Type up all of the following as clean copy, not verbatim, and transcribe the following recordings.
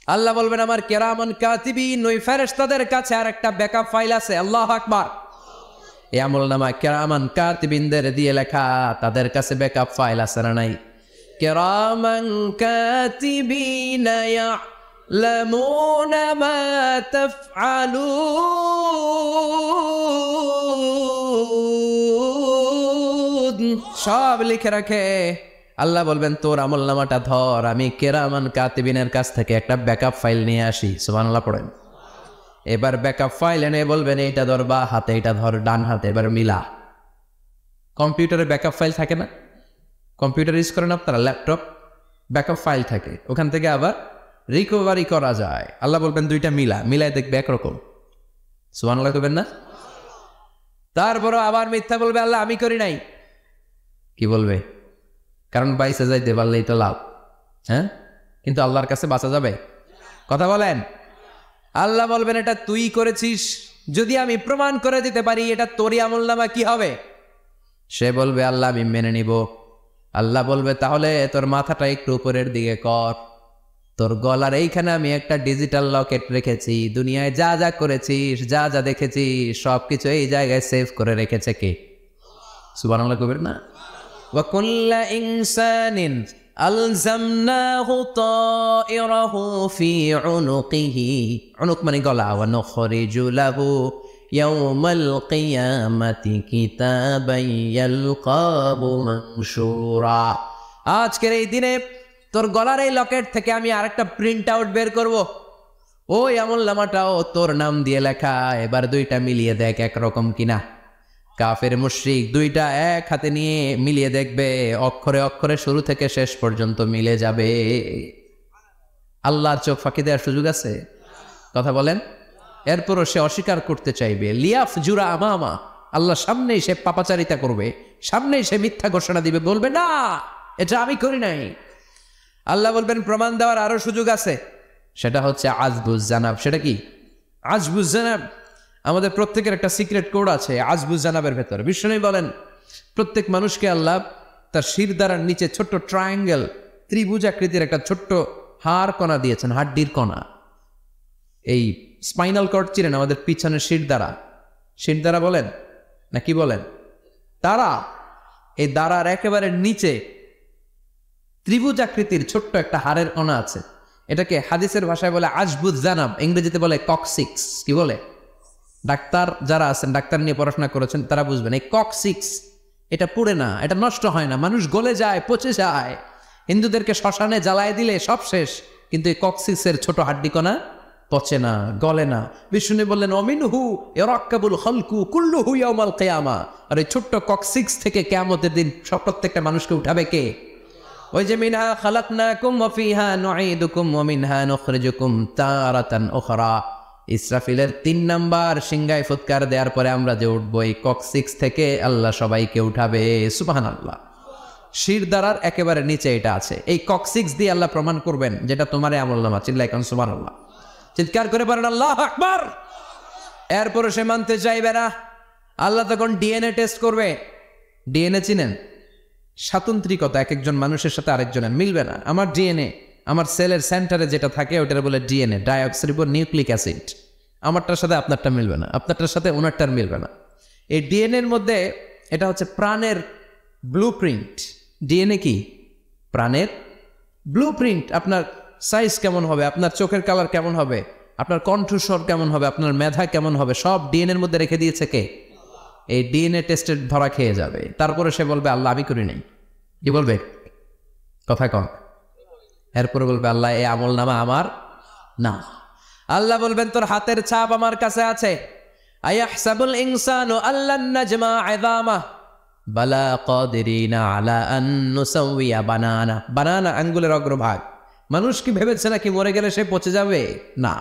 আল্লাহ বলবেন আমার কিরামান কাতিবিন ওই ফেরেশতাদের কাছে আর একটা ব্যাকআপ ফাইল আছে। আল্লাহু আকবার। এই আমলনামা কিরামান কাতিবিনদের দিয়ে লেখা, তাদের কাছে ব্যাকআপ ফাইল আছে না নাই? কিরামান কাতিবিন ইয়ালামুনা মা তাফআলুন, সব লিখে রাখে। আল্লাহ বলবেন তোর আমলনামাটা ধর, আমি কিরামান কাতিবিনের কাছ থেকে একটা ব্যাকআপ ফাইল নিয়ে আসি। সুবহানাল্লাহ পড়েন। এবার ব্যাকআপ ফাইল এনে বলবেন এইটা ধর বা হাতে, এটা ধর ডান হাতে, এবার মিলা। কম্পিউটারে ব্যাকআপ ফাইল থাকে না? কম্পিউটার ইউজ করেন আপনারা, ল্যাপটপ, ব্যাকআপ ফাইল থাকে, ওখান থেকে আবার রিকভারি করা যায়। আল্লাহ বলবেন দুইটা মিলা, মিলায় দেখবে একরকম। সুবহানাল্লাহ করবেন না? তারপরও আবার মিথ্যা বলবে আল্লাহ আমি করি নাই। কি বলবে? কারণ বাইসে যাইতে পারলেই তো লাভ। হ্যাঁ, কিন্তু আল্লাহর কাছে বাঁচা যাবে? কথা বলেন। আল্লাহ বলবেন এটা তুই করেছিস, যদি আমি প্রমাণ করে দিতে পারি এটা তোরই আমলনামা, কি হবে? সে বলবে আল্লাহ আমি মেনে নিব। আল্লাহ বলবে তাহলে তোর মাথাটা একটু উপরের দিকে কর, তোর গলার এইখানে আমি একটা ডিজিটাল লকেট রেখেছি, দুনিয়ায় যা যা করেছিস, যা যা দেখেছিস সবকিছু এই জায়গায় সেভ করে রেখেছে কে? সুবহানাল্লাহ কবির না? ওয়া কুল্লা ইনসানিন আলজামনাহু তায়রাহু ফি উনুকিহি, উনুক মানে গলা, ওয়া নুখরিজু লাহু ইয়াউমাল কিয়ামাতি কিতাবান ইয়ালকাহু মানশুরা। আজকের এই দিনে তোর গলার এই লকেট থেকে আমি আরেকটা প্রিন্ট আউট বের করব, ওই আমলনামাটাও তোর নাম দিয়ে লেখা। এবার দুইটা মিলিয়ে দেখ একরকম কিনা। কাফের মুশরিক দুইটা এক হাতে নিয়ে মিলিয়ে দেখবে, অক্ষরে অক্ষরে শুরু থেকে শেষ পর্যন্ত মিলে যাবে। আল্লাহর চোখ ফাঁকি দেওয়ার সুযোগ আছে? কথা বলেন। এরপরও সে অস্বীকার করতে চাইবে। লিয়াফ জুরা আমামা, আল্লাহর সামনেই সে পাপাচারিতা করবে, সামনেই সে মিথ্যা ঘোষণা দিবে, বলবে না এটা আমি করি নাই। আল্লাহ বলবেন প্রমাণ দেওয়ার আরো সুযোগ আছে, সেটা হচ্ছে আজবুজ জানাব। সেটা কি? আজবুজ জানাব। আমাদের প্রত্যেকের একটা সিক্রেট কোড আছে আজবুজ জানাবের ভেতরে। বিষ্ণু বলেন প্রত্যেক মানুষকে আল্লাহ তার শির দ্বারার নিচে ছোট্ট ট্রায়াঙ্গেল, ত্রিভুজ আকৃতির একটা ছোট্ট হাড় কণা দিয়েছেন, হাড্ডির কণা। এই স্পাইনাল কর্ড চিনেন আমাদের পিছনের শির দ্বারা, শির দ্বারা বলেন না কি বলেন? তারা, এই দ্বারার একেবারে নিচে ত্রিভুজ আকৃতির ছোট্ট একটা হাড়ের কণা আছে। এটাকে হাদিসের ভাষায় বলে আজবুজ জানাব, ইংরেজিতে বলে কক্সিক্স। কি বলে? ডাক্তার যারা আছেন, ডাক্তার নিয়ে পড়াশোনা করেছেন, তারা বুঝবেন এই কক্সিক্স এটা পুড়ে না, এটা নষ্ট হয় না, মানুষ গলে যায়, পচে যায়। হিন্দুদেরকে শ্মশানে জ্বালায় দিলে সব শেষ, কিন্তু এই কক্সিক্সের ছোট হাড্ডি কণা পচে না, গলে না। বিষ্ণু বললেন অমিনহু ইয়ারাক্কাবুল খালকু কুল্লুহু ইয়াউমাল কিয়ামা। আর এই ছোট্ট কক্সিক্স থেকে কিয়ামতের দিন সব প্রত্যেকটা মানুষকে উঠাবে কে? ওই যে মিনহা খালাকনাকুম ওয়া ফিহা নুঈদুকুম ওয়া মিনহা নুখরিজুকুম তারাতান উখরা। ইসরাফিলের 3 নাম্বার সিংহায় ফুৎকার দেওয়ার পরে আমরা যে উঠবো, এই কক্সিক্স থেকে আল্লাহ সবাইকে উঠাবে। সুবহানাল্লাহ। শির দ্বারার একেবারে নিচে এটা আছে। এই কক্সিক্স দিয়ে আল্লাহ প্রমাণ করবেন যেটা তোমার আমলনামা। চিল্লায় কোন সুবহানাল্লাহ, চিৎকার করে বলেন আল্লাহু আকবার। এরপরে সে মানতে চাইবে না। আল্লাহ তখন ডিএনএ টেস্ট করবে। ডিএনএ চিনেন? স্বাতন্ত্রিকতা, এক একজন মানুষের সাথে আরেকজনের মিলবে না। আমার ডিএনএ, আমার সেলের সেন্টারে যেটা থাকে ওটার বলে ডিএনএ, ডাইঅক্সিরিবো নিউক্লিক অ্যাসিড। আমারটার সাথে আপনারটা মিলবে না, আপনারটার সাথে ওনারটার মিলবে না। এই ডিএনএর মধ্যে এটা হচ্ছে প্রাণের ব্লু প্রিন্ট। ডিএনএ কি? প্রাণের ব্লু প্রিন্ট। আপনার সাইজ কেমন হবে, আপনার চোখের কালার কেমন হবে, আপনার কণ্ঠস্বর কেমন হবে, আপনার মেধা কেমন হবে, সব ডিএনএর মধ্যে রেখে দিয়েছে কে? এই ডিএনএ টেস্টের ধরা খেয়ে যাবে। তারপরে সে বলবে আল্লাহ আমি করি নাই। কি বলবে? কথা কম। এরপরে বলবে আল্লাহ এই আমলনামা আমার না। আল্লাহ বলবেন তোর হাতের ছাপ আমার কাছে আছে। আয়াহসাবুল ইনসানু আল্লান নাজমা ইযামা বালা কাদিরিনা আলা আন নুসাউইয়া বানানা। বানানা আঙ্গুলের অগ্রভাগ। মানুষ কি ভেবেছে নাকি মরে গেলে সে পচে যাবে? না,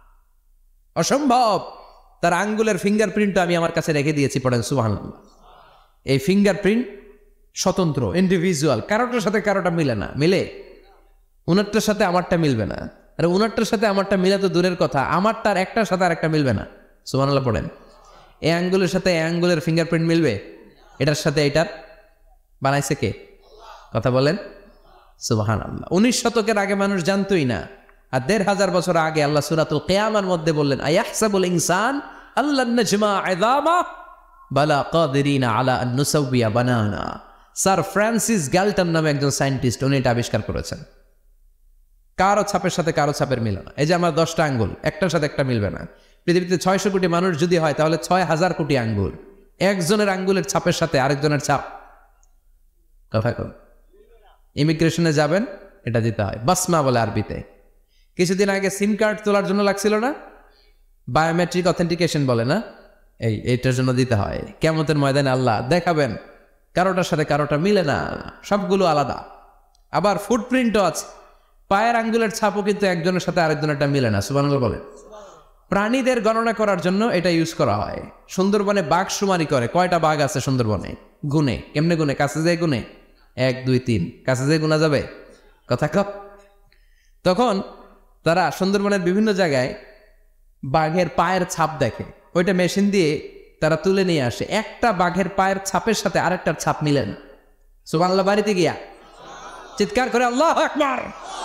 অসম্ভব। তার আঙ্গুলের ফিঙ্গারপ্রিন্টটা আমি আমার কাছে রেখে দিয়েছি। পড়েন সুবহানাল্লাহ। এই ফিঙ্গারপ্রিন্ট স্বতন্ত্র, ইন্ডিভিজুয়াল, কারোটার সাথে কারোটা মিলে না। মিলে? উনারটার সাথে আমারটা মিলবে না। আর উনারটার সাথে আমারটা মিলে তো দূরের কথা, আমারটার একটার সাথে আর একটা মিলবে না। সুবহানাল্লাহ পড়েন। এই আঙ্গুলের সাথে এই আঙ্গুলের ফিঙ্গারপ্রিন্ট মিলবে? এটার সাথে এটার বানাইছে কে? কথা বলেন সুবহানাল্লাহ। 19 শতকের আগে মানুষ জানতোই না আর 1500 বছর আগে আল্লাহ সূরাতুল কিয়ামার মধ্যে বললেন, আয়াহসাবুল ইনসান আল্লান নাজমা ইযামা বালা কাদিরিনা আলা আন নুসাউবিয়া বানানা। স্যার ফ্রান্সিস গ্যালটন নামে একজন সায়েন্টিস্ট, উনি এটা আবিষ্কার করেছেন। কারো ছাপের সাথে কারো ছাপের মিলে না। এই যে আমার 10টা আঙ্গুল, একটার সাথে একটা মিলবে না। পৃথিবীতে 600 কোটি মানুষ যদি হয় তাহলে 6000 কোটি আঙ্গুল, একজনের আঙ্গুলের ছাপের সাথে আরেকজনের ছাপ কথা কন। ইমিগ্রেশনে যাবেন, এটা দিতে হয়, বাসমা বলে আরবিতে। কিছুদিন আগে সিম কার্ড তোলার জন্য লাগছিল না, বায়োমেট্রিক অথেন্টিকেশন বলে না, এইটার জন্য দিতে হয়। কিয়ামতের ময়দানে আল্লাহ দেখাবেন কারোটার সাথে কারোটা মিলে না, সবগুলো আলাদা। আবার ফুটপ্রিন্টও আছে, পায়ের আঙ্গুলের ছাপও কিন্তু একজনের সাথে আরেকজনেরটা মিলে না। সুবহানাল্লাহ বলে। প্রাণীদের গণনা করার জন্য এটা ইউজ করা হয়। সুন্দরবনে বাঘ শুমারি করে, কয়টা বাঘ আছে সুন্দরবনে গুনে, কেমনে গুনে? কাছে যায় গুনে, 1 2 3, কাছে যায় গুনা যাবে কথা কপ। তখন তারা সুন্দরবনের বিভিন্ন জায়গায় বাঘের পায়ের ছাপ দেখে, ওইটা মেশিন দিয়ে তারা তুলে নিয়ে আসে। একটা বাঘের পায়ের ছাপের সাথে আরেকটার ছাপ মিলে না। সুবহানাল্লাহ। বাড়িতে গিয়া চিৎকার করে আল্লাহু আকবার।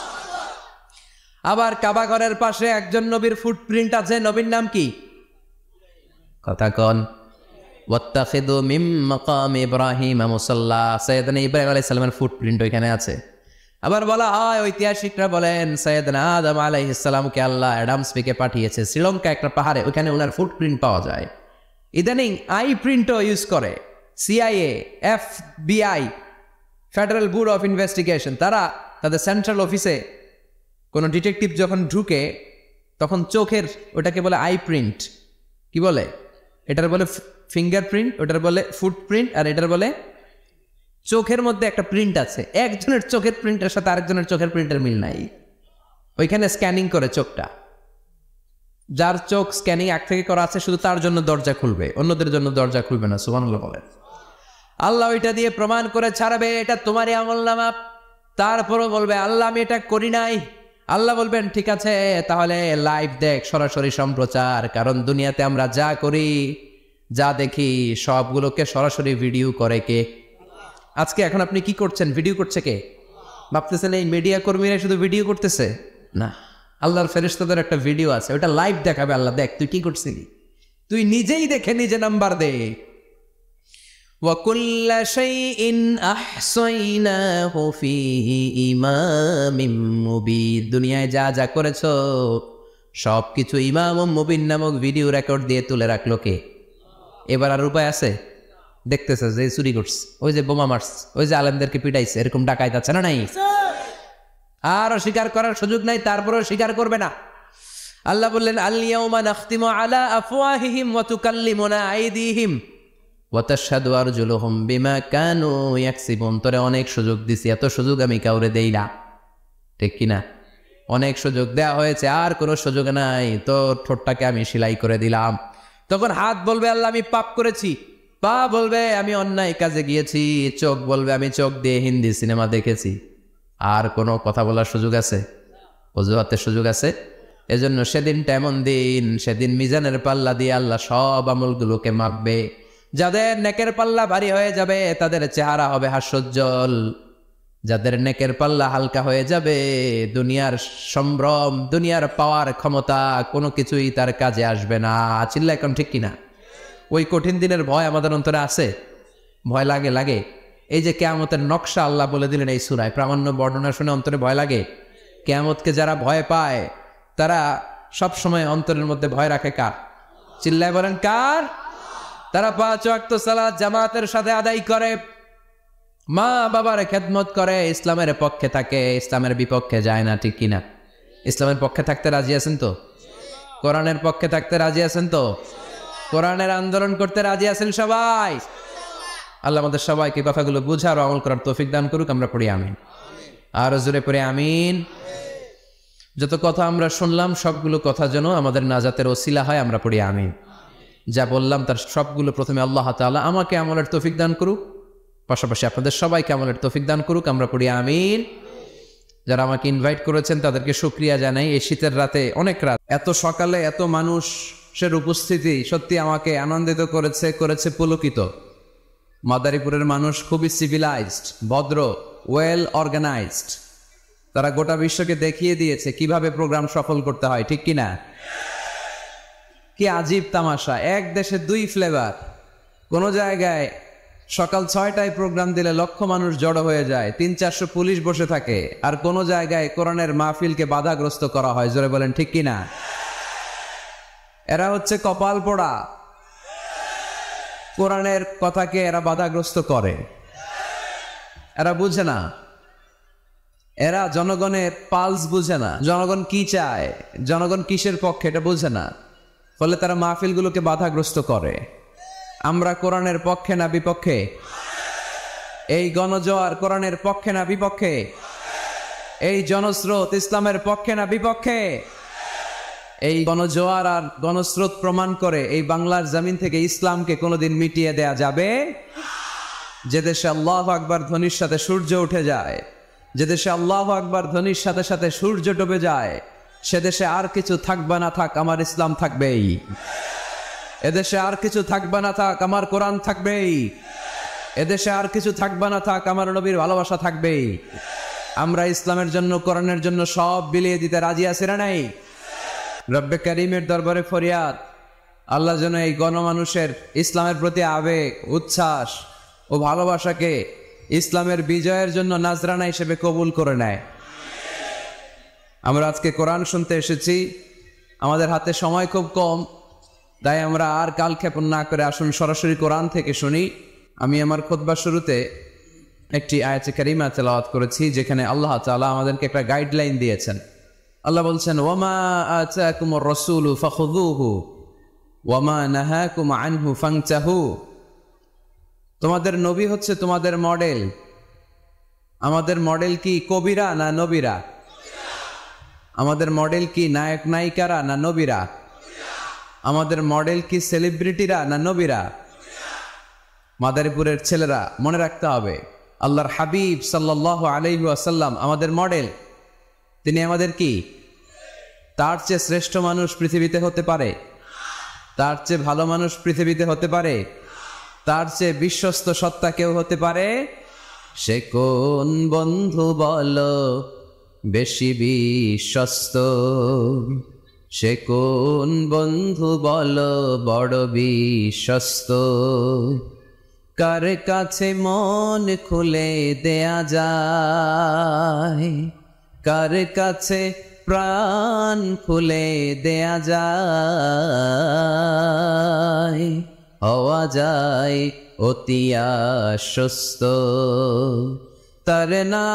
আবার কাবা ঘরের পাশে একজন নবীর ফুটপ্রিন্ট আছে, নবীর নাম কি কথা কন? ওয়াত্তাখিযু মিন মাকাম ইব্রাহিম মুসাল্লা, সাইয়েদনা ইব্রাহিম আলাইহিস সালামের ফুটপ্রিন্ট ওইখানে আছে। আবার বলা হয়, ঐতিহাসিকরা বলেন সাইয়েদনা আদম আলাইহিস সালামকে আল্লাহ অ্যাডামস পেকে পাঠিয়েছে শ্রীলঙ্কা একটা পাহাড়ে, ওইখানে ওনার ফুটপ্রিন্ট পাওয়া যায়। ইদানিং আই প্রিন্টও ইউজ করে CIA, FBI, federal bureau of investigation. তারা তাদের সেন্ট্রাল অফিসে কোনো ডিটেকটিভ যখন ঢুকে তখন চোখের, ওটাকে বলে আই প্রিন্ট, কি বলে? এটার বলে ফিঙ্গারপ্রিন্ট, ওটার বলে ফুটপ্রিন্ট, আর এটার বলে চোখের মধ্যে একটা প্রিন্ট আছে। একজনের চোখের প্রিন্টের সাথে আরেকজনের চোখের প্রিন্টের মিল নাই, ওইখানে স্ক্যানিং করে চোখটা। যার চোখ স্ক্যানিং আগ থেকে করা আছে শুধু তার জন্য দরজা খুলবে, অন্যদের জন্য দরজা খুলবে না। সুবহানাল্লাহ বলেন। আল্লাহ ওইটা দিয়ে প্রমাণ করে ছাড়বে এটা তোমারই আমলনামা। তারপরও বলবে আল্লাহ আমি এটা করি নাই। আল্লাহ বলবেন ঠিক আছে, তাহলে লাইভ দেখ, সরাসরি সম্প্রচার। কারণ দুনিয়াতে আমরা যা করি, যা দেখি, সবগুলোকে সরাসরি ভিডিও করে কে? আজকে এখন আপনি কি করছেন, ভিডিও করছে কে? ভাবতেছেন এই মিডিয়া কর্মীরা শুধু ভিডিও করতেছে? না, আল্লাহর ফেরেশতাদের একটা ভিডিও আছে, ওটা লাইভ দেখাবে। আল্লাহ দেখ তুই কি করছিলি, তুই নিজেই দেখে নিজে নাম্বার দে। وَكُلَّ شَيْءٍ أَحْصَيْنَاهُ فِي إِمَامٍ مُبِينٍ। দুনিয়ায় যা যা করেছো সব কিছু ইমাম মুবিন নামক ভিডিও রেকর্ড দিয়ে তুলে রাখলো কে? এবার আর উপায় আছে? দেখতেছে যে চুরি করছে, ওই যে বোমা মারছে, ওই যে আলেমদেরকে পিটাইছে, এরকম ডাকাইত আছে না নাই? আর অস্বীকার করার সুযোগ নাই, তারপরেও স্বীকার করবে না। আল্লাহ বললেন আল ইয়াউমা নাখতিমু আলা আফওয়াহিহিম ওয়া তুকাল্লিমুনা আইদিহিম ওয়া তাশহাদু আরজুলুহুম বিমা কানু ইয়াকসিবুন। তোরে অনেক সুযোগ দিছি, এত সুযোগ আমি কাউরে দেই না, ঠিক কিনা? অনেক সুযোগ দেওয়া হয়েছে, আর কোনো সুযোগ নাই, তোর ঠোঁটটাকে আমি সেলাই করে দিলাম। তখন হাত বলবে আল্লাহ আমি পাপ করেছি, পা বলবে আমি অন্যায় কাজে গিয়েছি, চোখ বলবে আমি চোখ দিয়ে হিন্দি সিনেমা দেখেছি। আর কোনো কথা বলার সুযোগ আছে? অজুহাতের সুযোগ আছে? এজন্য সেদিনটা এমন দিন, সেদিন মিজানের পাল্লা দিয়ে আল্লাহ সব আমলগুলোকে মাপবে। যাদের নেকের পাল্লা ভারী হয়ে যাবে তাদের চেহারা হবে হাস্যোজ্জ্বল, যাদের নেকের পাল্লা হালকা হয়ে যাবে দুনিয়ার সম্ভ্রম, দুনিয়ার পাওয়ার ক্ষমতা কোনো কিছুই তার কাজে আসবে না। চিল্লা এখন ঠিক কিনা? ওই কঠিন দিনের ভয় আমাদের অন্তরে আছে? ভয় লাগে? লাগে। এই যে কিয়ামতের নকশা আল্লাহ বলে দিলেন এই সূরায়, প্রামাণ্য বর্ণনা শুনে অন্তরে ভয় লাগে? কিয়ামতকে যারা ভয় পায় তারা সব সময় অন্তরের মধ্যে ভয় রাখে কার? চিল্লায় বলেন কার? তারা 5 ওয়াক্ত সালাত জামাতের সাথে আদায় করে, মা বাবার খেদমত করে, ইসলামের পক্ষে থাকে, ইসলামের বিপক্ষে যায় না, ঠিক কিনা? ইসলামের পক্ষে থাকতে রাজি আছেন তো? কোরআনের পক্ষে থাকতে রাজি আছেন তো? কোরআনের আন্দোলন করতে রাজি আছেন সবাই? আল্লাহ আমাদের সবাইকে কথাগুলো বুঝার আমল করার তৌফিক দান করুক। আমরা পড়ি আমিন। আর জোরে পড়ে আমিন। যত কথা আমরা শুনলাম সবগুলো কথা যেন আমাদের নাজাতের ওসিলা হয়, আমরা পড়ি আমিন। যা বললাম তার সবগুলো প্রথমে আল্লাহ তাআলা আমাকে আমলের তৌফিক দান করুক, পাশাপাশি আপনাদের সবাইকে আমলের তৌফিক দান করুক। আমরা পড়ি আমিন। যারা আমাকে ইনভাইট করেছেন তাদেরকে শুকরিয়া জানাই। এই শীতের রাতে, অনেক রাত, এত সকালে এত মানুষের উপস্থিতি সত্যি আমাকে আনন্দিত করেছে পুলকিত। মাদারীপুরের মানুষ খুবই সিভিলাইজড, ভদ্র, ওয়েল অর্গানাইজড। তারা গোটা বিশ্বকে দেখিয়ে দিয়েছে কিভাবে প্রোগ্রাম সফল করতে হয়, ঠিক কিনা? কি আজীব তামাশা, এক দেশে দুই ফ্লেভার। কোনো জায়গায় সকাল 6টায় প্রোগ্রাম দিলে লক্ষ মানুষ জড়ো হয়ে যায়, 300-400 পুলিশ বসে থাকে, আর কোনো জায়গায় কোরআনের মাহফিলকে বাধাগ্রস্ত করা হয়। জোরে বলেন ঠিক কিনা? এরা হচ্ছে কপাল পোড়া, কোরআনের কথাকে এরা বাধাগ্রস্ত করে। এরা বুঝে না, এরা জনগণের পালস বুঝে না, জনগণ কি চায়, জনগণ কিসের পক্ষে এটা বুঝে না, ফলে তারা মাহফিলগুলোকে বাধাগ্রস্ত করে। আমরা কোরআনের পক্ষে না বিপক্ষে? এই গণজোয়ার কোরআনের পক্ষে না বিপক্ষে? এই জনস্রোত ইসলামের পক্ষে না বিপক্ষে? এই গণজোয়ার আর গণস্রোত প্রমাণ করে এই বাংলার জমিন থেকে ইসলামকে কোনোদিন মিটিয়ে দেয়া যাবে? যে দেশে আল্লাহু আকবার ধ্বনির সাথে সূর্য উঠে যায়, যে দেশে আল্লাহু আকবার ধ্বনির সাথে সাথে সূর্য ডুবে যায়, সে দেশে আর কিছু থাকবে না থাক, আমার ইসলাম থাকবেই। এদেশে আর কিছু থাকবে না থাক, আমার কোরআন থাকবেই। এদেশে আর কিছু থাকবে না থাক, আমার নবীর ভালোবাসা থাকবেই। আমরা ইসলামের জন্য, কোরআনের জন্য সব বিলিয়ে দিতে রাজি আছি না নাই? রব্বে কারীমের দরবারে ফরিয়াদ, আল্লাহ যেন এই গণমানুষের ইসলামের প্রতি আবেগ, উচ্ছ্বাস ও ভালোবাসাকে ইসলামের বিজয়ের জন্য নাজরানা হিসেবে কবুল করে নেয়। আমরা আজকে কোরআন শুনতে এসেছি, আমাদের হাতে সময় খুব কম, তাই আমরা আর কালক্ষেপণ না করে আসুন সরাসরি কোরআন থেকে শুনি। আমি আমার খুতবার শুরুতে একটি আয়াতে কারিমা তেলাওয়াত করেছি, যেখানে আল্লাহ তাআলা আমাদেরকে একটা গাইডলাইন দিয়েছেন। আল্লাহ বলছেন, ওয়ামা আতাকুমুর রাসূলু ফাখুযুহু ওয়ামা নাহাকুম আনহু ফানতাহু। তোমাদের নবী হচ্ছে তোমাদের মডেল। আমাদের মডেল কি কবিরা না নবীরা? আমাদের মডেল কি নায়ক নায়িকারা না নবীরা? আমাদের মডেল কি সেলিব্রিটিরা না নবীরা? মাদারীপুরের ছেলেরা মনে রাখতে হবে, আল্লাহর হাবিব সাল্লাল্লাহু আলাইহি ওয়াসাল্লাম আমাদের মডেল। তিনি আমাদের কি? তার চেয়ে শ্রেষ্ঠ মানুষ পৃথিবীতে হতে পারে? তার চেয়ে ভালো মানুষ পৃথিবীতে হতে পারে? তার চেয়ে বিশ্বস্ত সত্তা কেউ হতে পারে? সে কোন বন্ধু বলো বেশি বিশ্বস্ত? সে কোন বন্ধু বলো বড় বিশ্বস্ত? কার কাছে মন খুলে দেয়া যায়, কার কাছে প্রাণ খুলে দেয়া যায়, হওয়া যায় অতি আশ্বস্ত। তার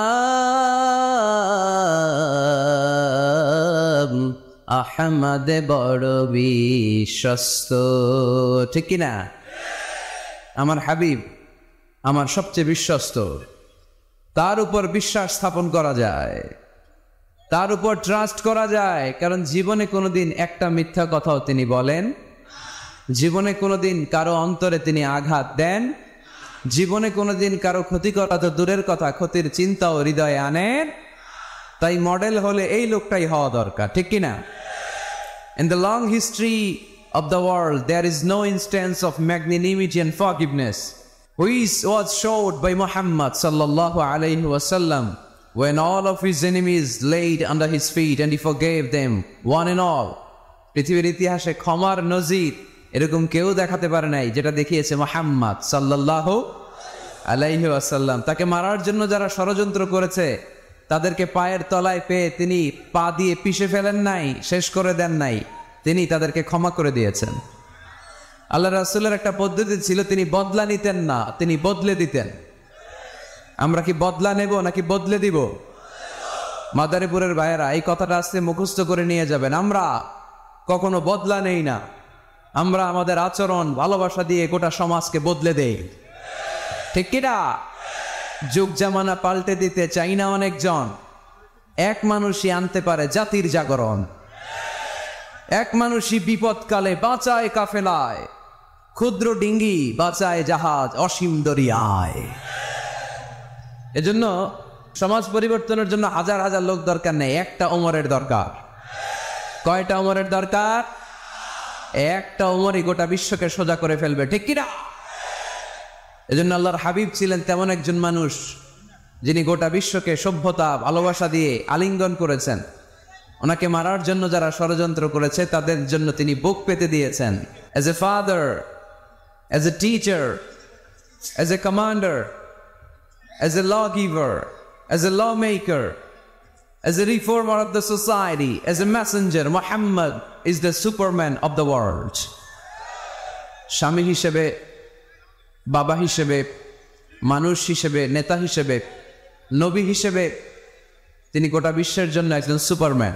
নাম আহমদ বড় বিশ্বস্ত, ঠিক কিনা? আমার হাবিব আমার সবচেয়ে বিশ্বস্ত, তার উপর বিশ্বাস স্থাপন করা যায়, তার উপর ট্রাস্ট করা যায়, কারণ জীবনে কোনোদিন একটা মিথ্যা কথাও তিনি বলেন, জীবনে কোনোদিন কারো অন্তরে তিনি আঘাত দেন, জীবনে কোনোদিন কারো ক্ষতি করা তো দূরের কথা, ক্ষতির চিন্তাও হৃদয়ে আনেন। তাই মডেল হলে এই লোকটাই হওয়া দরকার, ঠিক কিনা? In the long history of the world, there is no instance of magnanimity and forgiveness which was showed by Muhammad sallallahu alayhi wasallam when all of his enemies laid under his feet and he forgave them one and all. পৃথিবীর ইতিহাসে ক্ষমার নজির এরকম কেউ দেখাতে পারে নাই যেটা দেখিয়েছে মুহাম্মদ সাল্লাল্লাহু আলাইহি ওয়াসাল্লাম। তাকে মারার জন্য যারা ষড়যন্ত্র করেছে তাদেরকে পায়ের তলায় পেয়ে তিনি পা দিয়ে পিষে ফেলেন নাই, শেষ করে দেন নাই, তিনি তাদেরকে ক্ষমা করে দিয়েছেন। আল্লাহ রাসূলের একটা পদ্ধতি ছিল, তিনি বদলা নিতেন না, তিনি বদলে দিতেন। আমরা কি বদলা নেব নাকি বদলে দিব? মাদারীপুরের ভাইয়েরা এই কথাটা আস্তে মুখস্থ করে নিয়ে যাবেন। আমরা কখনো বদলা নেই না, আমরা আমাদের আচরণ ভালোবাসা দিয়ে গোটা সমাজকে বদলে দেই, ঠিক কিনা? যুগ জামানা পাল্টে দিতে চাই না অনেকজন, এক মানুষই আনতে পারে জাতির জাগরণ। এক মানুষই বিপদকালে বাঁচায় কাফেলায়, ক্ষুদ্র ডিঙ্গি বাঁচায় জাহাজ অসীম দরিয়ায়। এজন্য সমাজ পরিবর্তনের জন্য হাজার হাজার লোক দরকার নেই, একটা ওমরের দরকার। কয়টা ওমরের দরকার? একটা ওমরই গোটা বিশ্বকে সোজা করে ফেলবে, ঠিক কিনা? এজন্য আল্লাহর হাবিব ছিলেন তেমন একজন মানুষ যিনি গোটা বিশ্বকে সভ্যতা ভালোবাসা দিয়ে আলিঙ্গন করেছেন, ওনাকে মারার জন্য যারা ষড়যন্ত্র করেছে তাদের জন্য তিনি বুক পেতে দিয়েছেন। As a father, as a teacher, as a commander, as a law giver, as a law maker, as a reformer of the society, as a messenger, Muhammad is the superman of the world. স্বামী হিসেবে, বাবা হিসেবে, মানুষ হিসেবে, নেতা হিসেবে, নবী হিসেবে তিনি গোটা বিশ্বের জন্য একজন সুপারম্যান,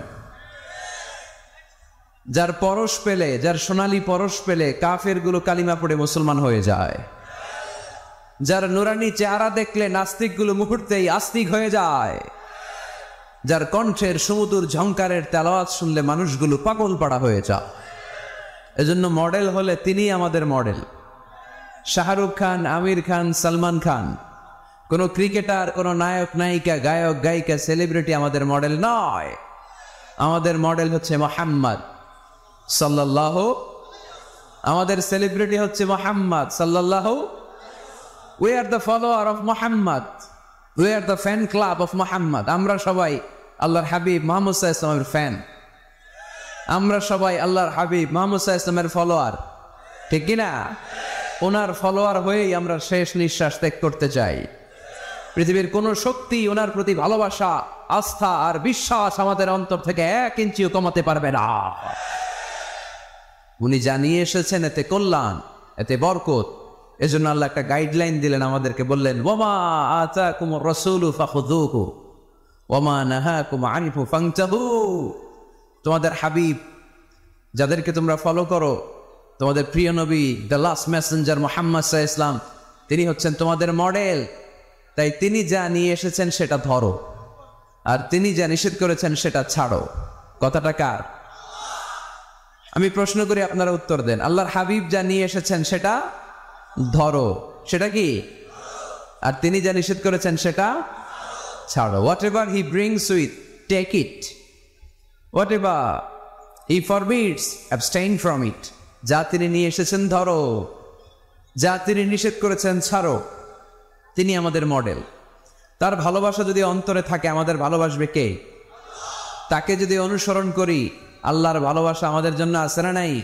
যার পরশ পেলে, যার সোনালী পরশ পেলে কাফেরগুলো কালিমা পড়ে মুসলমান হয়ে যায়, যার নুরানি চেহারা দেখলে নাস্তিকগুলো মুহূর্তেই আস্তিক হয়ে যায়, যার কণ্ঠের সুমধুর ঝংকারের তেলাওয়াত শুনলে মানুষগুলো পাগল পাড়া হয়ে যায়। এজন্য মডেল হলে তিনি আমাদের মডেল। শাহরুখ খান, আমির খান, সালমান খান, কোনো ক্রিকেটার, কোনো নায়ক নায়িকা, গায়ক গায়িকা, সেলিব্রিটি আমাদের মডেল নয়। আমাদের মডেল হচ্ছে মুহাম্মদ সাল্লাল্লাহু, আমাদের সেলিব্রিটি হচ্ছে মুহাম্মদ সাল্লাল্লাহু। We are the follower of Muhammad, we are the fan club of Muhammad. আমরা সবাই আল্লাহর হাবিব মুহাম্মদ সাল্লাল্লাহু আলাইহি ওয়াসাল্লামের ফ্যান, আমরা সবাই আল্লাহর হাবিব মুহাম্মদ সাল্লাল্লাহু আলাইহি ওয়াসাল্লামের ফলোয়ার, ঠিক কিনা? ওনার ফলোয়ার হয়েই আমরা শেষ নিঃশ্বাস ত্যাগ করতে চাই। পৃথিবীর কোন শক্তি ওনার প্রতি ভালোবাসা, আস্থা আর বিশ্বাস আমাদের অন্তর থেকে 1 ইঞ্চিও কমাতে পারবে না। উনি জানিয়ে এসেছেন এতে কল্যাণ, এতে বরকত। এজন্য আল্লাহ একটা গাইডলাইন দিলেন আমাদেরকে, বললেন ওয়ামা আতাকুমুর রাসূলু ফাখুযুহু ওয়ামা নাহাকুম আনহু ফান্তাহু। তোমাদের হাবিব, যাদেরকে তোমরা ফলো করো, তোমাদের প্রিয় নবী, দ্য লাস্ট মেসেঞ্জার মুহাম্মদ সাল্লাল্লাহু আলাইহি ওয়াসাল্লাম, তিনি হচ্ছেন তোমাদের মডেল। তাই তিনি যা নিয়ে এসেছেন সেটা ধরো, আর তিনি যা নিষেধ করেছেন সেটা ছাড়ো। কথাটা কার? আমি প্রশ্ন করি, আপনারা উত্তর দেন। আল্লাহর হাবিব যা নিয়ে এসেছেন সেটা ধরো, সেটা কি? আর তিনি যা নিষেধ করেছেন সেটা ছাড়ো। Whatever he brings with, take it. Whatever he forbids, abstain from it. যা তিনি নিয়ে এসেছেন ধরো, যা তিনি নিষেধ করেছেন ছাড়ো। তিনি আমাদের মডেল। তার ভালোবাসা যদি অন্তরে থাকে, আমাদের ভালোবাসবে কে? তাকে যদি অনুসরণ করি, আল্লাহর ভালোবাসা আমাদের জন্য আছে না নাই?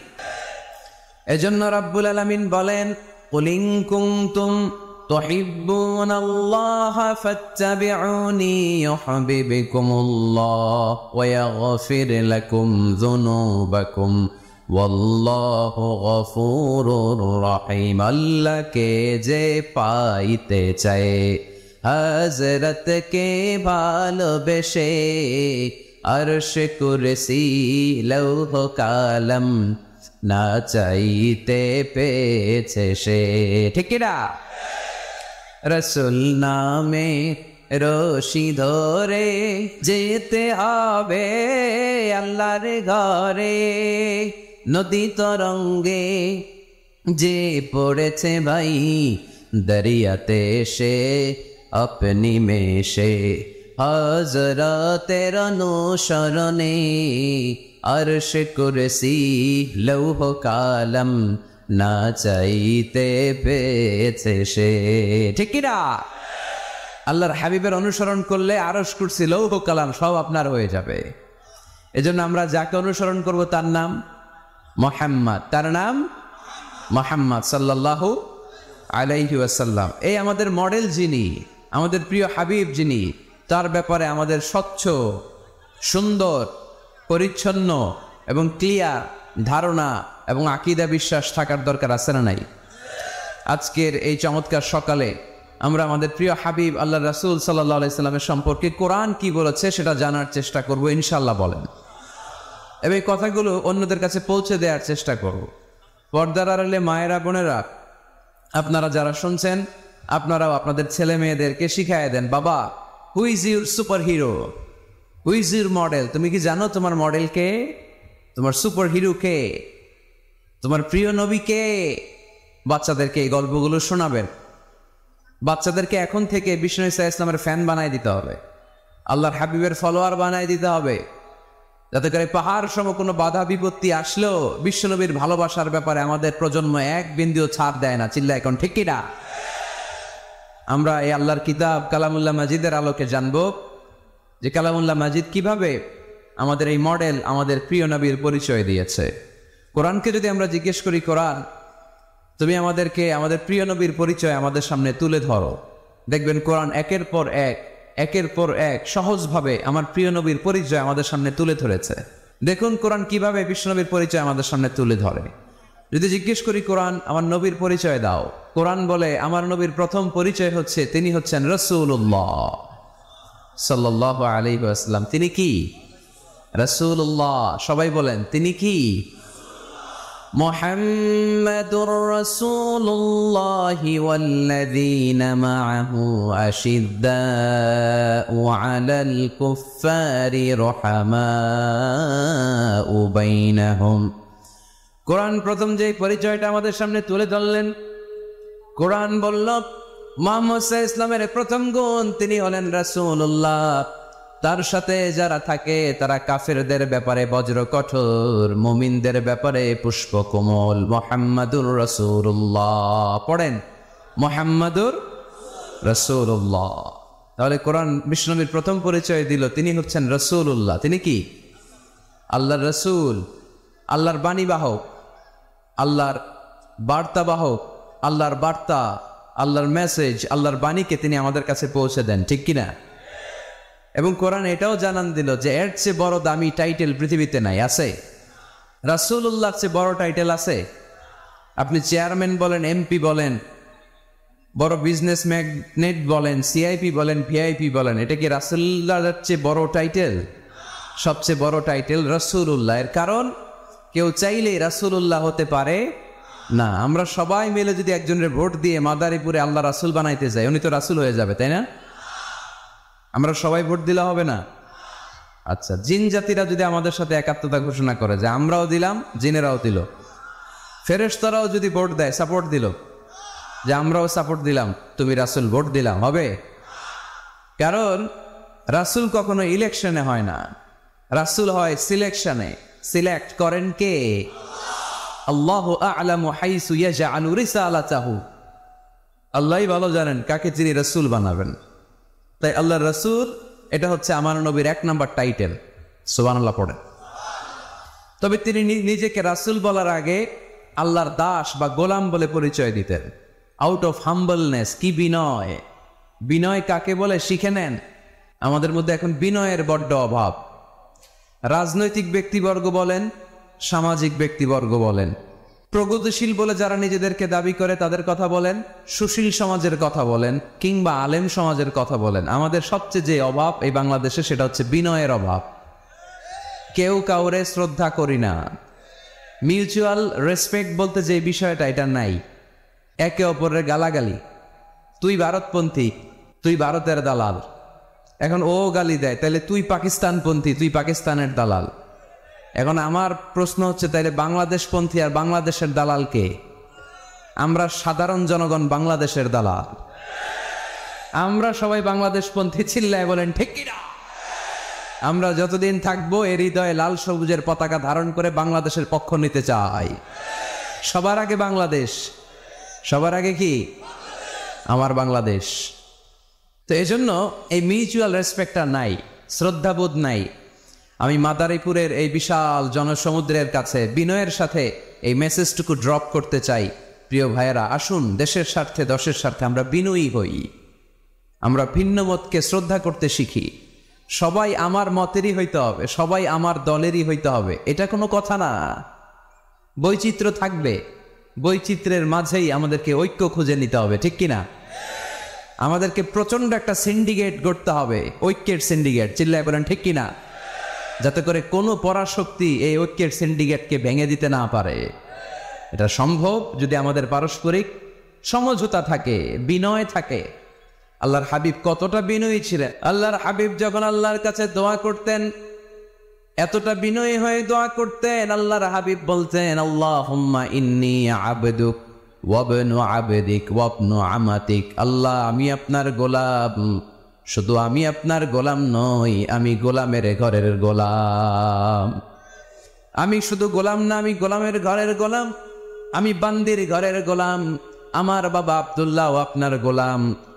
এজন্য রাব্বুল আলামিন বলেন, কুল ইন কুনতুম তুহিব্বুনাল্লাহা ফাত্তাবিউনি ইউহিব্বুকুমুল্লাহ ওয়া ইয়াগফির লাকুম যুনুবাকুম ওয়াল্লাহু গফুরুর রহিম। আল্লাহকে যে পাইতে চায়, হযরতকে ভালোবেসে, আরশ কুরসি লৌহ কালাম না চাইতে পেয়েছে সে, ঠিক না? রসুল নামে রশি ধরে যেতে হবে আল্লাহর ঘরে। নদী তরঙ্গে যে পড়েছে ভাই দরিয়াতে সে, আপনি মেশে হযরতের অনুসরণে, আরশ কুরসি লৌহ কালাম না চাইতে পেয়েছে সে, ঠিক কিনা? আল্লাহর হাবিবের অনুসরণ করলে আরশ কুরসি লৌহ কালাম সব আপনার হয়ে যাবে। এজন্য আমরা যাকে অনুসরণ করব তার নাম মুহাম্মদ, তার নাম মুহাম্মদ সাল্লাল্লাহু আলাইহি ওয়াসাল্লাম। এই আমাদের মডেল যিনি, আমাদের প্রিয় হাবিব যিনি, তার ব্যাপারে আমাদের স্বচ্ছ, সুন্দর, পরিচ্ছন্ন এবং ক্লিয়ার ধারণা এবং আকীদা বিশ্বাস থাকার দরকার আছে না নাই? আজকের এই চমৎকার সকালে আমরা আমাদের প্রিয় হাবিব আল্লাহ রাসূল সাল্লাল্লাহু আলাইহি সাল্লামের সম্পর্কে কোরআন কি বলেছে সেটা জানার চেষ্টা করব ইনশাআল্লাহ। বলেন, এবং এই কথাগুলো অন্যদের কাছে পৌঁছে দেওয়ার চেষ্টা করব। পর্দার আড়ালে মায়েরা, বোনেরা, আপনারা যারা শুনছেন, আপনারাও আপনাদের ছেলে মেয়েদেরকে শিখায় দেন, বাবা, who is your super hero, who is your model? তুমি কি জানো তোমার মডেল কে? তোমার সুপার হিরো কে? তোমার প্রিয় নবী কে? বাচ্চাদেরকে এই গল্পগুলো শোনাবেন। বাচ্চাদেরকে এখন থেকে বিষ্ণু ইসা ইসলামের ফ্যান বানায় দিতে হবে, আল্লাহর হাবিবের ফলোয়ার বানায় দিতে হবে, যাতে করে পাহাড় সম কোনো বাধা বিপত্তি আসলেও বিশ্বনবীর ভালোবাসার ব্যাপারে আমাদের প্রজন্ম এক বিন্দুও ছাড় দেয় না। চিল্লা এখন, ঠিক কিনা? আমরা এই আল্লাহর কিতাব কালামুল্লাহ মাজিদের আলোকে জানব যে কালামুল্লাহ মাজিদ কিভাবে আমাদের এই মডেল আমাদের প্রিয় নবীর পরিচয় দিয়েছে। কোরআনকে যদি আমরা জিজ্ঞেস করি, কোরআন তুমি আমাদেরকে আমাদের প্রিয় নবীর পরিচয় আমাদের সামনে তুলে ধরো, দেখবেন কোরআন একের পর এক সহজভাবে আমার প্রিয় নবীর পরিচয় আমাদের সামনে তুলে ধরেছে। দেখুন কোরআন কিভাবে বিশ্বনবীর পরিচয় আমাদের সামনে তুলে ধরে। যদি জিজ্ঞেস করি, কোরআন আমার নবীর পরিচয় দাও, কোরআন বলে আমার নবীর প্রথম পরিচয় হচ্ছে তিনি হচ্ছেন রাসূলুল্লাহ সাল্লাল্লাহু আলাইহি ওয়াসাল্লাম। তিনি কি? রাসূলুল্লাহ। সবাই বলেন তিনি কি? মুহাম্মাদুর রাসূলুল্লাহি ওয়াল্লাযীনা মাআহু আশিদ্দাউ আলাল কুফফারি রুহামাউ বাইনাহুম। কোরআন প্রথম যে পরিচয়টা আমাদের সামনে তুলে ধরলেন, কোরআন বলল মুহাম্মদ সাল্লাল্লাহু আলাইহি ওয়াসাল্লামের প্রথম গুণ তিনি হলেন রাসূলুল্লাহ। তার সাথে যারা থাকে তারা কাফেরদের ব্যাপারে বজ্র কঠোর, মুমিনদের ব্যাপারে পুষ্প কোমল। মুহাম্মাদুর রাসূলুল্লাহ পড়েন, মুহাম্মাদুর রাসূলুল্লাহ। তাহলে কোরআন বিশ্বনবীর প্রথম পরিচয় দিল তিনি হচ্ছেন রাসূলুল্লাহ। তিনি কি? আল্লাহর রাসূল, আল্লাহর বাণীবাহক, আল্লাহর বার্তাবাহক, আল্লাহর বার্তা, আল্লাহর মেসেজ, আল্লাহর বাণীকে তিনি আমাদের কাছে পৌঁছে দেন, ঠিক কিনা? এবং কোরআন এটাও জানান দিল যে এর চেয়ে বড় দামি টাইটেল পৃথিবীতে নাই। আছে? রাসূলুল্লাহর চেয়ে বড় টাইটেল আছে? আপনি চেয়ারম্যান বলেন, এমপি বলেন, বড় বিজনেস ম্যাগনেট বলেন, সিআইপি বলেন, ভিআইপি বলেন, এটা কি রাসূলুল্লাহর চেয়ে বড় টাইটেল? সবচেয়ে বড় টাইটেল রাসূলুল্লাহ। এর কারণ কেউ চাইলেই রাসূলুল্লাহ হতে পারে না। আমরা সবাই মিলে যদি একজনের ভোট দিয়ে মাদারীপুরে আল্লাহ রাসূল বানাইতে যাই, উনি তো রাসূল হয়ে যাবে, তাই না? আমরা সবাই ভোট দিলে হবে না? আচ্ছা, জিন জাতিরা যদি আমাদের সাথে একাত্মতা ঘোষণা করে যে আমরাও দিলাম, জিনেরাও দিল, ফেরেশতারাও যদি ভোট দেয়, সাপোর্ট দিল যে আমরাও সাপোর্ট দিলাম, তুমি রাসূল, ভোট দিলাম, হবে? কারণ রাসূল কখনো ইলেকশনে হয় না, রাসূল হয় সিলেকশনে। সিলেক্ট করেন কে? আল্লাহু আ'লামু হাইসু ইয়াজআলু রিসালাতাহু। আল্লাহই ভালো জানেন কাকে তিনি রাসূল বানাবেন। তাই আল্লাহর রাসূল এটা হচ্ছে আমার নবীর 1 নাম্বার টাইটেল। সুবহানাল্লাহ পড়েন। তবে তিনি নিজেকে রাসূল বলার আগে আল্লাহর দাস বা গোলাম বলে পরিচয় দিতেন। Out of humbleness. কি বিনয়! বিনয় কাকে বলে শিখে নেন। আমাদের মধ্যে এখন বিনয়ের বড্ড অভাব। রাজনৈতিক ব্যক্তিবর্গ বলেন, সামাজিক ব্যক্তিবর্গ বলেন, প্রগতিশীল বলে যারা নিজেদেরকে দাবি করে তাদের কথা বলেন, সুশীল সমাজের কথা বলেন, কিংবা আলেম সমাজের কথা বলেন, আমাদের সবচেয়ে যে অভাব এই বাংলাদেশে সেটা হচ্ছে বিনয়ের অভাব। কেউ কাউরে শ্রদ্ধা করি না। মিউচুয়াল রেসপেক্ট বলতে যে বিষয়টা, এটা নাই। একে অপরের গালাগালি, তুই ভারতপন্থী, তুই ভারতের দালাল। এখন ও গালি দেয়, তাহলে তুই পাকিস্তানপন্থী, তুই পাকিস্তানের দালাল। এখন আমার প্রশ্ন হচ্ছে, তাইলে বাংলাদেশপন্থী আর বাংলাদেশের দালাল কে? আমরা সাধারণ জনগণ বাংলাদেশের দালাল। আমরা সবাই বাংলাদেশপন্থী, চিল্লায় বলেন ঠিক কিনা? আমরা যতদিন থাকবো এর হৃদয়ে লাল সবুজের পতাকা ধারণ করে বাংলাদেশের পক্ষ নিতে চাই। সবার আগে বাংলাদেশ, সবার আগে কি? আমার বাংলাদেশ। তো এজন্য এই মিউচুয়াল রেসপেক্টটা নাই, শ্রদ্ধাবোধ নাই। আমি মাদারীপুরের এই বিশাল জনসমুদ্রের কাছে বিনয়ের সাথে এই মেসেজটুকু ড্রপ করতে চাই। প্রিয় ভাইয়েরা, আসুন দেশের স্বার্থে, দশের স্বার্থে আমরা বিনয়ী হই। আমরা ভিন্ন মতকে শ্রদ্ধা করতে শিখি। সবাই আমার মতেরই হইতে হবে, সবাই আমার দলেরই হইতে হবে, এটা কোনো কথা না। বৈচিত্র্য থাকবে, বৈচিত্র্যের মাঝেই আমাদেরকে ঐক্য খুঁজে নিতে হবে, ঠিক কিনা? আমাদেরকে প্রচন্ড একটা সিন্ডিকেট গড়তে হবে, ঐক্যের সিন্ডিকেট। চিল্লায় বলেন ঠিক কিনা? যাতে করে কোনো পরাশক্তি এই ঐক্যের সিন্ডিকেটকে ভেঙে দিতে না পারে। এটা সম্ভব যদি আমাদের পারস্পরিক সমঝোতা থাকে, বিনয় থাকে। আল্লাহর হাবিব কতটা বিনয়ী ছিলেন। আল্লাহর হাবিব যখন আল্লাহর কাছে দোয়া করতেন, এতটা বিনয়ী হয়ে দোয়া করতেন, আল্লাহর হাবিব বলতেন, আল্লাহুম্মা ইন্নী আবদুক ওয়াবনু আবদিক ওয়াবনু আমাতিক। আল্লাহ, আমি আপনার গোলাম, শুধু আমি আপনার গোলাম নই, আমি গোলামের ঘরের গোলাম। আমি শুধু গোলাম না, আমি গোলামের ঘরের গোলাম, আমি বান্দির ঘরের গোলাম। আমার বাবা আব্দুল্লাহ আপনার গোলাম,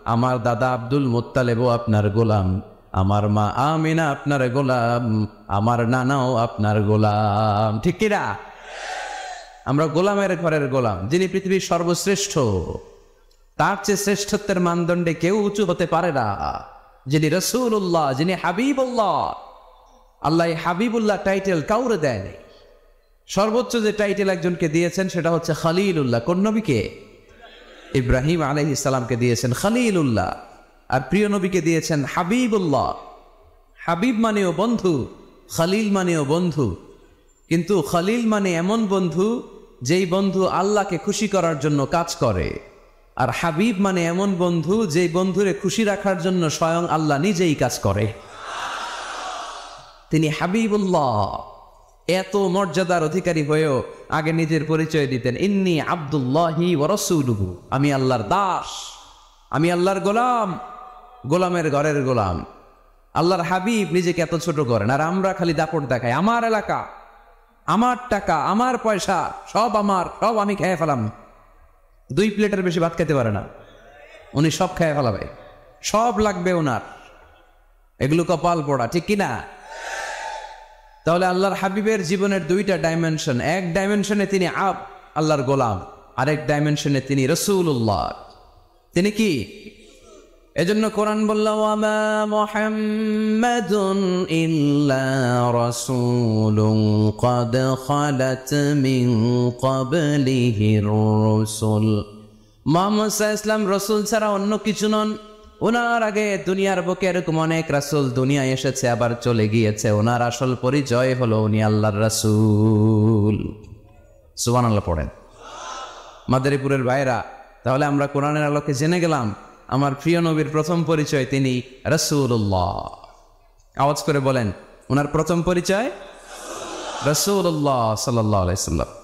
আমার দাদা আব্দুল মুত্তালেবও আপনার গোলাম, আমার মা আমিনা আপনার গোলাম, আমার নানাও আপনার গোলাম। ঠিক কিনা? আমরা গোলামের ঘরের গোলাম। যিনি পৃথিবীর সর্বশ্রেষ্ঠ, তার চেয়ে শ্রেষ্ঠত্বের মানদণ্ডে কেউ উঁচু হতে পারে না। যিনি রাসূলুল্লাহ, যিনি হাবিবুল্লাহ। আল্লাহ হাবিবুল্লাহ টাইটেল কাউরে দেয়নি। সর্বোচ্চ যে টাইটেল একজনকে দিয়েছেন সেটা হচ্ছে খলিলুল্লাহ। কোন নবীকে? ইব্রাহিম আলাইহিস সালামকে দিয়েছেন খলিলুল্লাহ, আর প্রিয় নবীকে দিয়েছেন হাবিবুল্লাহ। হাবিব মানেও বন্ধু, খলিল মানেও বন্ধু। কিন্তু খলিল মানে এমন বন্ধু যেই বন্ধু আল্লাহকে খুশি করার জন্য কাজ করে, আর হাবিব মানে এমন বন্ধু যেই বন্ধুরে খুশি রাখার জন্য স্বয়ং আল্লাহ নিজেই কাজ করে। তিনি হাবিবুল্লাহ। এত মর্যাদার অধিকারী হয়েও আগে নিজের পরিচয় দিতেন, ইন্নী আব্দুল্লাহি ওয়া রাসূলুহু, আমি আল্লাহর দাস, আমি আল্লাহর গোলাম, গোলামের ঘরের গোলাম। আল্লাহর হাবিব নিজেকে এত ছোট করেন, আর আমরা খালি দাপট দেখাই, আমার এলাকা, আমার টাকা, আমার পয়সা, সব আমার, সব আমি খেয়ে ফেলাম। 2 প্লেটের বেশি ভাত খেতে পারে না, উনি সব খেয়ে ফেলাবে, সব লাগবে ওনার। এগুলো কপাল পোড়া, ঠিক কিনা? তাহলে আল্লাহর হাবিবের জীবনের 2টা ডাইমেনশন। এক ডাইমেনশনে তিনি আল্লাহর গোলাম, আরেক ডাইমেনশনে তিনি রাসূলুল্লাহ। তিনি কি? এজন্য কোরআন বলল, ওয়ামা মুহাম্মাদুন ইল্লা রাসূলুন ক্বাদ খালাত মিন ক্বাবলিহির রাসূল। মুহাম্মদ সাল্লাল্লাহু আলাইহি ওয়াসাল্লাম রাসূল ছাড়া অন্য কিছু নন। ওনার আগে দুনিয়ার বুকে এরকম অনেক রাসূল দুনিয়ায় এসেছে, আবার চলে গিয়েছে। ওনার আসল পরিচয় হলো উনি আল্লাহর রাসূল। সুবহানাল্লাহ পড়েন। মাদারীপুরের ভাইরা, তাহলে আমরা কোরআনের আলোকে জেনে গেলাম আমার প্রিয় নবীর প্রথম পরিচয় তিনি রাসূলুল্লাহ। আওয়াজ করে বলেন, ওনার প্রথম পরিচয় রাসূলুল্লাহ সাল্লাল্লাহু আলাইহি ওয়াসাল্লাম।